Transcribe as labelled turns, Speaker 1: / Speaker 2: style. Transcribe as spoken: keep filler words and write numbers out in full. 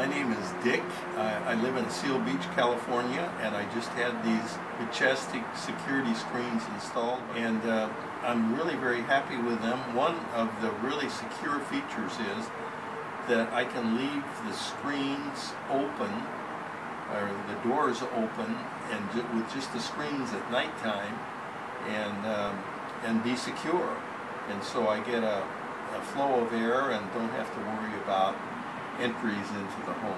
Speaker 1: name is Dick. I, I live in Seal Beach, California, and I just had these Majestec security screens installed, and uh, I'm really very happy with them. One of the really secure features is that I can leave the screens open, or the doors open, and ju with just the screens at nighttime, and um, and be secure. And so I get a, a flow of air and don't have to worry about entries into the home.